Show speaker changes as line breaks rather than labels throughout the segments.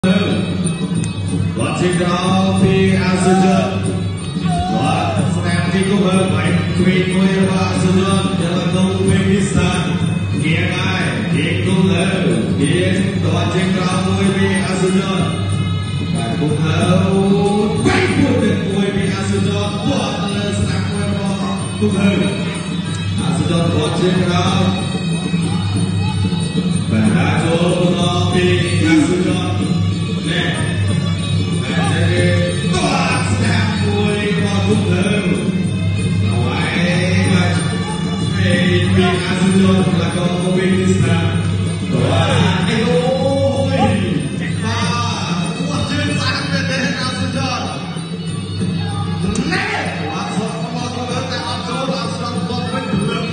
Đoạn trên đó phi Azujon đoạn xem khi cũng hơn bảy tweet với Azujon cho là công Uzbekistan kia ngay kia cũng hơn kia đoạn trên đó với Azujon và cũng hơn quay cuộc được với Azujon đoạn lên sang với cũng hơn Azujon đoạn trên đó và đã cho nó phi Azujon nè Azujon là con Uzbekistan và cái ôi và chuyên sáng về đến Azujon nè và số có một người tại Azujon Azujon con với được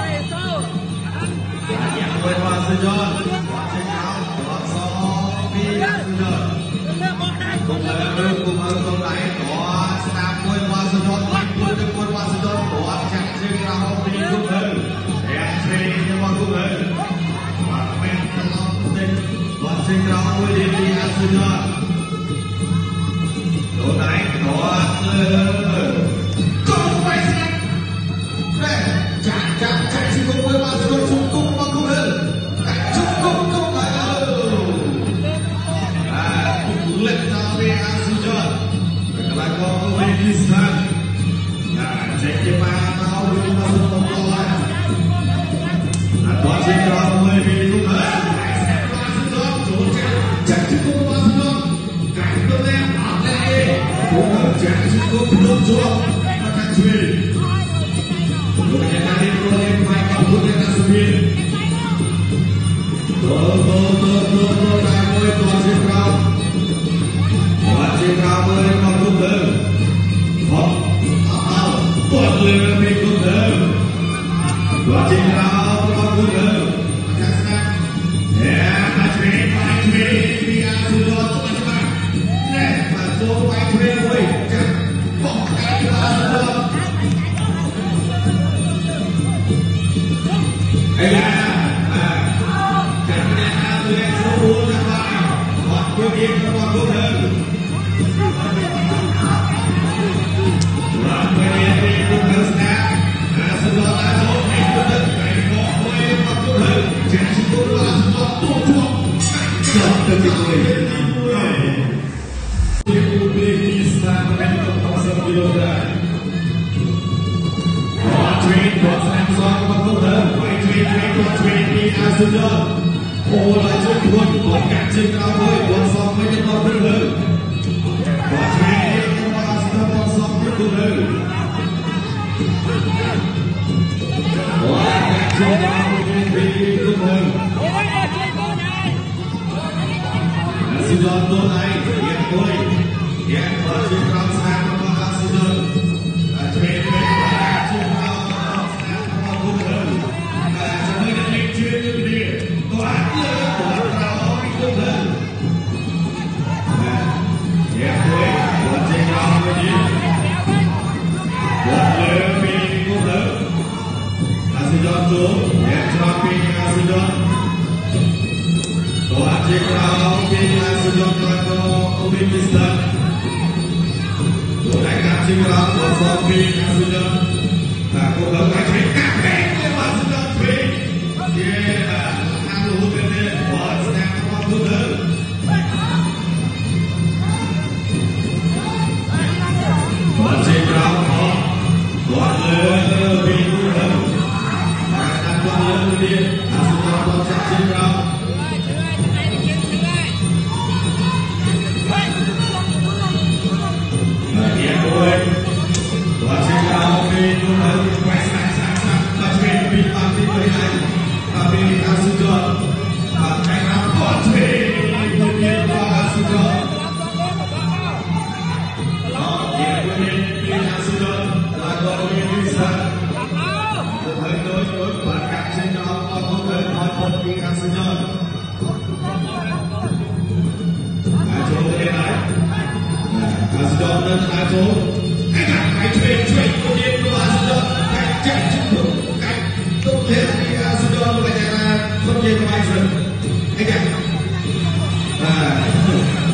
nhà quên Azujon trên áo và số đi Azujon cùng ở con này có Sam quên Azujon quên được quên Azujon của chặt trên áo đi cũng hơn trên đó với đi Azujon độ này có không phải xem chạy chỉ cùng với Azujon chung cung mà cũng hơn chung cung không phải cũng lên tàu về Azujon là có Uzbekistan chạy cái ba tàu với Azujon có trên đó với đi cũng hơn jangan cukup belum jawab makan suir. Kemudian nanti boleh main kabut dengan suir. Kamu itu masih kau boleh kabut ber. Boleh lebih kuder. Masih kau kabut ber. Ya, macam biar sudah macam. Masuk macam boy. Azujon, ô là chuyên quân của các trên cao với quân song với nhân vật rất lớn. Và chuyên quân Azujon quân song rất lớn. Và các trên cao với vị rất lớn. Azujon tối nay hiện tôi hiện ở trên cao sang của Azujon. Và chuyên quân các trên cao sang của rất lớn. Và cho nên là lịch chuyên như thế. Azujon xuống, nhẹ cho pin Azujon. Tổ chức trên cao pin Azujon là có Uzbekistan. Tổ đánh cặp trên cao của số pin Azujon. Và cuộc đấu đánh trên các bên của Azujon pin. Yeah, ăn lũ bên đây, bỏ snap qua thuốc lớn. Tổ trên cao có toàn lớn pin thuốc lớn. Azujon có chắc trên cao. Hiện tôi có trên cao pin thuốc lớn quay sang và chuyển pin bằng pin với này và pin Azujon và cách nào có chuyển nguyên nhiên của Azujon. Hiện nguyên nhiên pin Azujon là có Uzbekistan. Với đối với các trên đó có không thể nói một pin Azujon. Chỗ thế này Azujon lên hai chỗ. Anh ạ, cái chuyển nguyên nhiên của Azujon, cái chạy chữ của cái tốt thế thì Azujon là không nhiên của anh rồi. Anh ạ.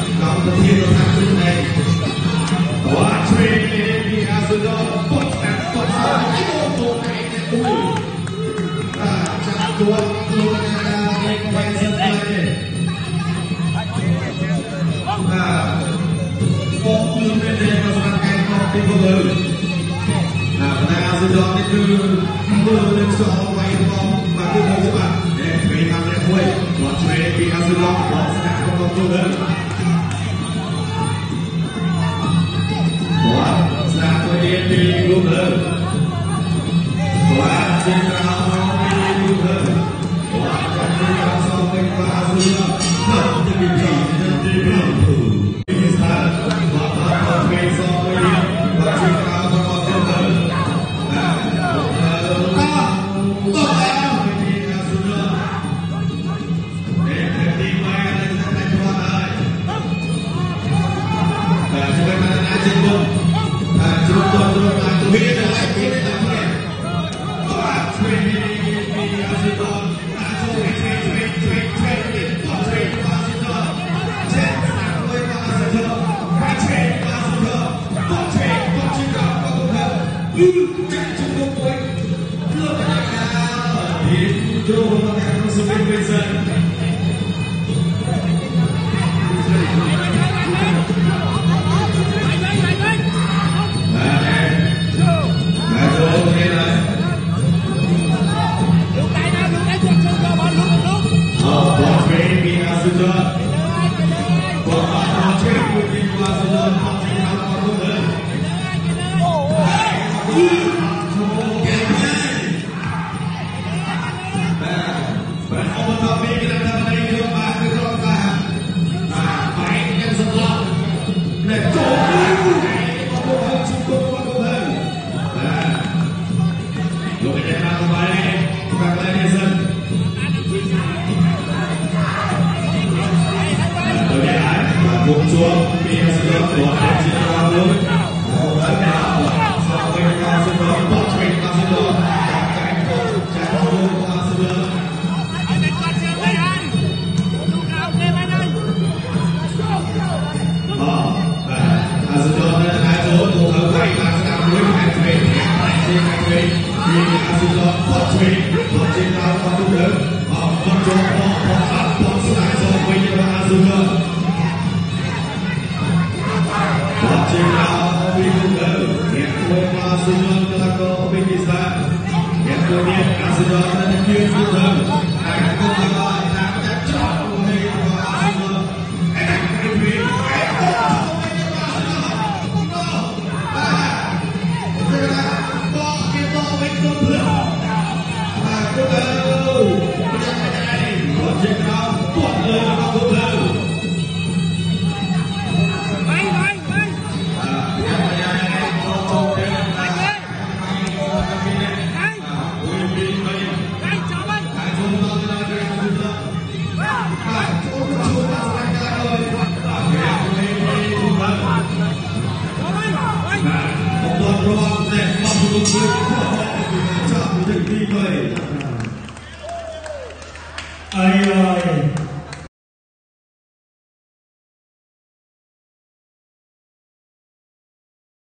bóng lưới bên đây và sẵn cái con tim của người tại Azerbaijan itu belum soal main bom bagi terjebak dan memang revoy buat main di Azerbaijan buat sedang kontrol buat satu di Google buat jenderal di Google buat jenderal sampai ke Azerbaijan jadi jadi mampu bisa buat apa besok ini buat jenderal
Ơi ơi